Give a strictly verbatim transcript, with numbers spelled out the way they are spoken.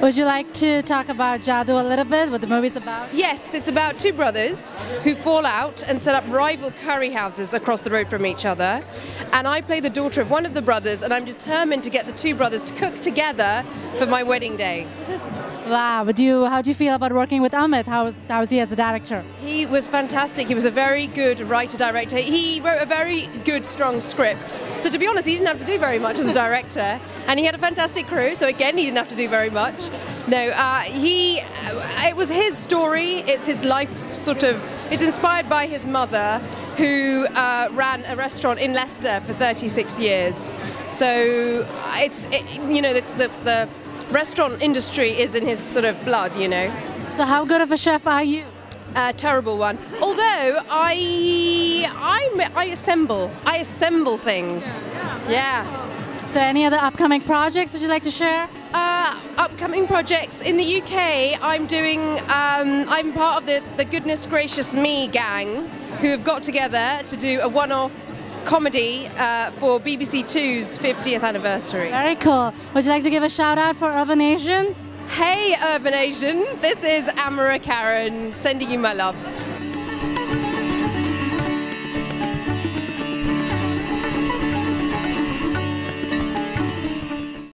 Would you like to talk about Jadoo a little bit, what the movie's about? Yes, it's about two brothers who fall out and set up rival curry houses across the road from each other. And I play the daughter of one of the brothers, and I'm determined to get the two brothers to cook together for my wedding day. Wow, but do you, how do you feel about working with Amit? How's, how's he as a director? He was fantastic. He was a very good writer-director. He wrote a very good, strong script. So to be honest, he didn't have to do very much as a director. And he had a fantastic crew, so again, he didn't have to do very much. No, uh, he, it was his story. It's his life, sort of, it's inspired by his mother, who uh, ran a restaurant in Leicester for thirty-six years. So it's, it, you know, the, the, the restaurant industry is in his sort of blood, you know. So how good of a chef are you? A terrible one. Although I, I, I assemble, I assemble things. Yeah. So any other upcoming projects would you like to share? Uh, upcoming projects in the U K. I'm doing. Um, I'm part of the the Goodness Gracious Me gang, who have got together to do a one-off comedy uh, for B B C Two's fiftieth anniversary. Very cool. Would you like to give a shout out for Urban Asian? Hey Urban Asian, this is Amara Karen sending you my love.